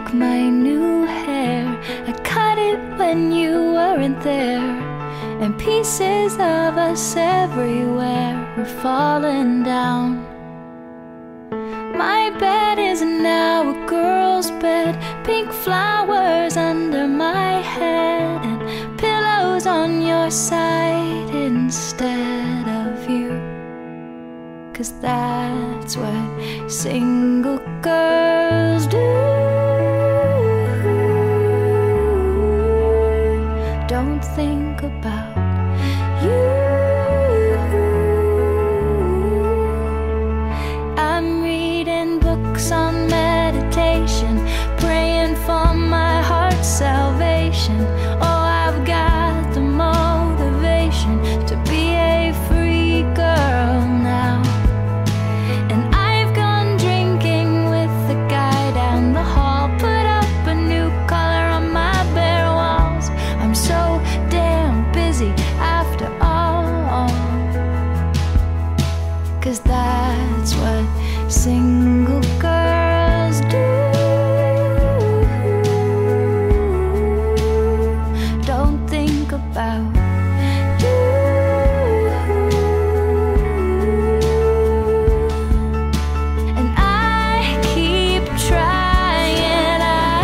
like my new hair? I cut it when you weren't there, and pieces of us everywhere were falling down. My bed is now a girl's bed, pink flowers under my head, and pillows on your side instead of you. 'Cause that's what single girls do. Don't think about you. I'm reading books on meditation, praying for my heart's salvation. Oh, I've got the motivation to be a free girl now. And I've gone drinking with the guy down the hall, put up a new color on my bare walls. I'm so damn busy after all. 'Cause that's what single girls do. Don't think about you. And I keep trying,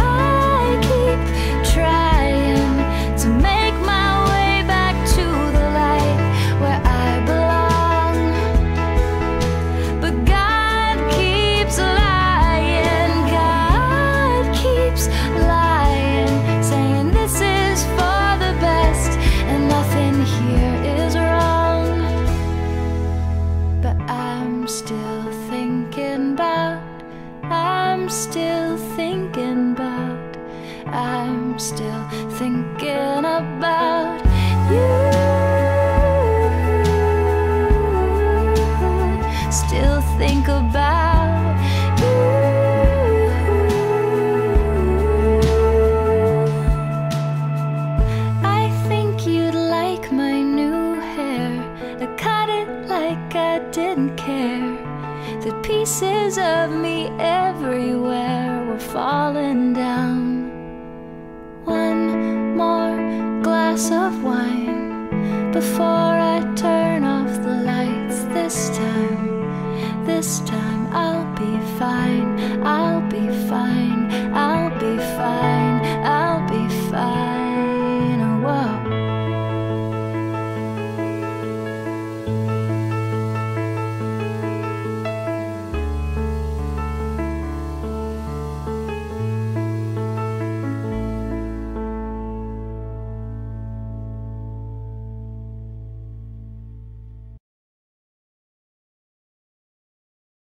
to make my way back to the light where I belong. But God keeps lying, saying this is for the best and nothing here is wrong. But I'm still thinking about you. Still think about you. I think you'd like my new hair. I cut it like I didn't care. The pieces of me everywhere were falling down. One more glass of wine before I turn off the lights. This time I'll